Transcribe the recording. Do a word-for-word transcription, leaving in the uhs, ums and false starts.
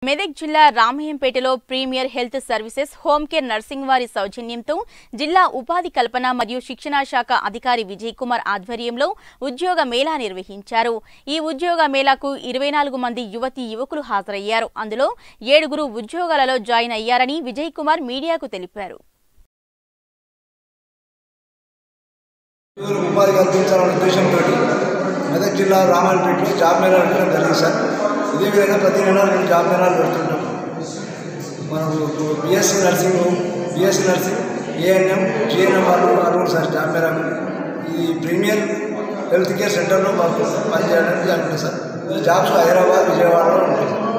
మెదక్ జిల్లా రామయ్యంపేటలో premier health services home care nursing వారి సౌజన్యంతో జిల్లా ఉపాధి కల్పన మరియు శిక్షణ శాఖ అధికారి విజయ్ కుమార్ ఆధ్వర్యంలో ఉద్యోగ మేళా నిర్వహించారు। ఈ ఉద్యోగ మేళాకు ఇరవై నాలుగు మంది యువతి యువకులు హాజరయ్యారు। అందులో ఏడుగురు ఉద్యోగాలలో జాయిన్ అయ్యారని విజయ్ కుమార్ మీడియాకు తెలిపారు। ఉపాధి కల్పించాలనే ఉద్దేశంతో మెదక్ జిల్లా రామయ్యంపేటలో జాబ్ మేళా పెట్టడం జరిగింది సార్। ఇదే విధంగా ప్రతి నెల నేను జాబ్ మేళాలు పెడుతుంటాం। మనకు BSc nursing BSc nursing ANM GNM వాళ్ళు అరువులు సార్ జాబ్ మేళా। ఈ ప్రీమియర్ హెల్త్ కేర్ సెంటర్లో మాకు పనిచేయడానికి జరుగుతుంది సార్। ఈ జాబ్స్ హైదరాబాద్ విజయవాడలో ఉంటాయి।